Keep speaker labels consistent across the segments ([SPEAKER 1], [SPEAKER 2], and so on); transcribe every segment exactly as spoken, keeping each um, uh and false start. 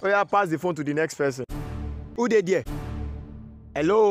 [SPEAKER 1] Oh yeah, pass the phone to the next person. Who dey there? Hello.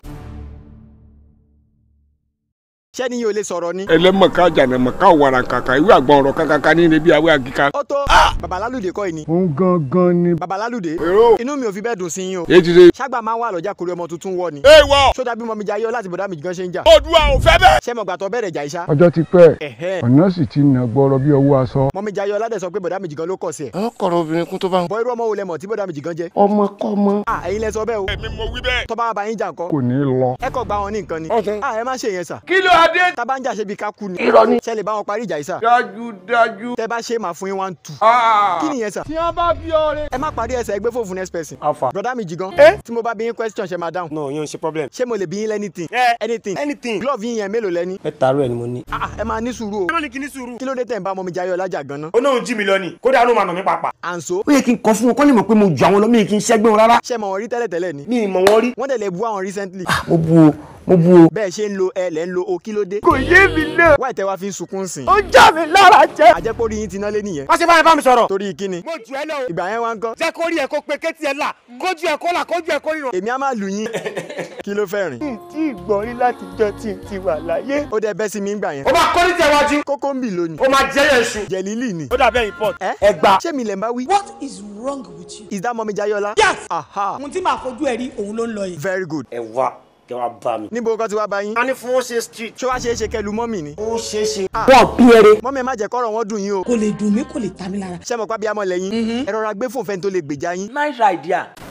[SPEAKER 1] Ṣé ni yóò lè sọ̀rọ̀ ni?
[SPEAKER 2] Ẹlẹ́mọ̀ká jànàmọ̀ká wàrà kàkà ìwé àgbọn ọ̀rọ̀ kankan ní ibi àwẹ̀ àgíká.
[SPEAKER 1] Ó tó. Bàbá Lálùdé kọ́ ni.
[SPEAKER 2] Òun gangan ni.
[SPEAKER 1] Bàbá Lálùdé.
[SPEAKER 2] Èrò.
[SPEAKER 1] Inú mi ò fi bẹ́ẹ̀ dùn sí yín o.
[SPEAKER 2] Èjìdé.
[SPEAKER 1] Ṣágbà máa ń wà lọ́jà kórè ọmọ tuntun wọ ni.
[SPEAKER 2] Ẹ wọ.
[SPEAKER 1] Ṣó dàbí mọ̀mí Jayé láti bọ̀dá mi gan ṣe ń jà.
[SPEAKER 2] Odua ò fẹ́ bẹ́ẹ̀.
[SPEAKER 1] Ṣé mo gbà tó bẹ̀rẹ̀ jà ìṣá?
[SPEAKER 2] Ọjọ́ ti pẹ́.
[SPEAKER 1] Ẹ̀hẹ́.
[SPEAKER 2] Ọ̀nà sì ti nà gbọ́rọ̀ bí ọwọ́ aṣọ.
[SPEAKER 1] Mọ̀mí Jayé Ọládé sọ pé bọ̀dá mi jìgan ló kọ̀ sí ẹ̀.
[SPEAKER 2] Àwọn kọ̀rọ̀ obìnrin kún tó bá ń.
[SPEAKER 1] Bọ́ irú ọmọ wo lẹ mọ̀ tí bọ̀dá mi jìgan jẹ́?
[SPEAKER 2] Ọmọkọ́mọ.
[SPEAKER 1] À ẹ̀yin lẹ sọ bẹ́ẹ̀ o.
[SPEAKER 2] Èmi mo wí bẹ́ẹ̀.
[SPEAKER 1] Tó bá bá yín jà ńkọ́.
[SPEAKER 2] Kò ní lọ.
[SPEAKER 1] Ẹ kọ́ gba wọn ní nǹkan ni.
[SPEAKER 2] Ọ̀sán.
[SPEAKER 1] À ẹ má ṣe yẹn sà.
[SPEAKER 2] Kí ló adé?
[SPEAKER 1] Tá bá ń jà ṣe bí ká kú ni.
[SPEAKER 2] Irọ́ ni.
[SPEAKER 1] Ṣé lè bá wọn parí ìjà ìsà?
[SPEAKER 2] Dájúdájú.
[SPEAKER 1] Tẹ́ bá ṣe máa fún yín one two.
[SPEAKER 2] Ah.
[SPEAKER 1] Kí nìyẹn sà?
[SPEAKER 2] Tí wọ́n bá bí ọ̀rẹ́.
[SPEAKER 1] Ẹ má parí ẹsẹ̀ ẹgbẹ́ fòfin next person.
[SPEAKER 2] Afa.
[SPEAKER 1] Bọ̀dá mi jìgan.
[SPEAKER 2] Eh?
[SPEAKER 1] Tí mo bá bí yín question ṣe máa dáhùn.
[SPEAKER 3] No, yóò ṣe problem.
[SPEAKER 1] Ṣé mo lè bí yín lẹ́nìtìn?
[SPEAKER 3] Eh.
[SPEAKER 1] Anything.
[SPEAKER 3] Anything.
[SPEAKER 1] Glove yín yẹn mélòó lẹ́ni?
[SPEAKER 3] Mẹ́ta rẹ̀ ni mo ní.
[SPEAKER 1] Ah ẹ máa ní sùúrù o.
[SPEAKER 3] Ẹ má ní kí ní sùúrù.
[SPEAKER 1] Kí ló dé tẹ̀ ń bá Mọ̀mí Jayé Ọlájà gan-an?
[SPEAKER 3] Ó náà jí mi lọ ni. Kódà ló máa nà mí pàápàá.
[SPEAKER 1] Àǹso.
[SPEAKER 3] Ó yẹ kí n kọ fún wọn kó lè mọ̀ pé mo jù àwọn lọ, mi kì í ṣẹ́gbẹ́ wọn rárá.
[SPEAKER 1] Ṣé mọ̀ wọ́n rí tẹ́lẹ̀tẹ́lẹ̀ ni?
[SPEAKER 3] Mi ì mọ̀ wọ́n rí.
[SPEAKER 1] Wọ́n dẹ̀ lè bu àwọn recently.
[SPEAKER 3] Mo bu o, mo bu o.
[SPEAKER 1] Bẹ́ẹ̀ ṣe ń lo ẹ lẹ́ ń lo o kí ló dé?
[SPEAKER 3] Kò yé mi náà.
[SPEAKER 1] Wáì tẹ́ wá fi ń sunkún sìn.
[SPEAKER 3] Ó já mi lára jẹ.
[SPEAKER 1] Àjẹpọ̀ orí yín ti ná lé nìyẹn.
[SPEAKER 3] Má ṣe báyìí bá mi sọ̀rọ̀.
[SPEAKER 1] Torí kíni?
[SPEAKER 3] Mo jù ẹ lọ o.
[SPEAKER 1] Ìgbà yẹn wá ń kọ́.
[SPEAKER 3] Jẹ́ kó rí ẹ kó pe kétí ẹ là. Kójú ẹ kó là, kójú ẹ kó ríran.
[SPEAKER 1] Èmi á máa lù yín. Kí ló fẹ́ rìn?
[SPEAKER 3] Mi ì tí ì gbọ́ rí láti jọ tí n ti wà láyé.
[SPEAKER 1] Ó dẹ bẹ́ sí mi ń gbà yẹn.
[SPEAKER 3] Ó máa kọ́ ní tẹ̀wájú.
[SPEAKER 1] Kókó ń bì lónìí.
[SPEAKER 3] Ó máa jẹ́ yẹn ṣu.
[SPEAKER 1] Jẹ̀lílì ni.
[SPEAKER 3] Ó dàbí ẹ̀yìn port.
[SPEAKER 1] Ẹ
[SPEAKER 3] Ẹ gbà.
[SPEAKER 1] Ṣé mi lẹ̀ ń bá wí?
[SPEAKER 4] What is wrong with you?
[SPEAKER 1] Is that Mọ̀mí Jayé Ọlá?
[SPEAKER 4] Yes.
[SPEAKER 1] Aha.
[SPEAKER 4] Ohun tí màá fojú ẹ rí òun ló ń lọ yìí.
[SPEAKER 1] Very good.
[SPEAKER 3] Ẹ wá kẹ wá bá mi.
[SPEAKER 1] Níbo kan ti wá bá yín?
[SPEAKER 3] A ní fún ó ṣe street.
[SPEAKER 1] Ṣé wàá ṣe é ṣe kẹlu mọ́mì ni?
[SPEAKER 3] Ó ṣeé ṣe.
[SPEAKER 1] Wọ́n
[SPEAKER 3] bí eré.
[SPEAKER 1] Mọ́mì ẹ má jẹ́ kọ́rọ̀ wọn dùn yín o.
[SPEAKER 4] Kò lè dùn mí, kò lè ta mí lára.
[SPEAKER 1] Ṣé mo pa bí amọ̀ lẹ́yìn? Ẹ rọra gbé fòfin tó lè gbèjà yín.
[SPEAKER 3] Nice idea.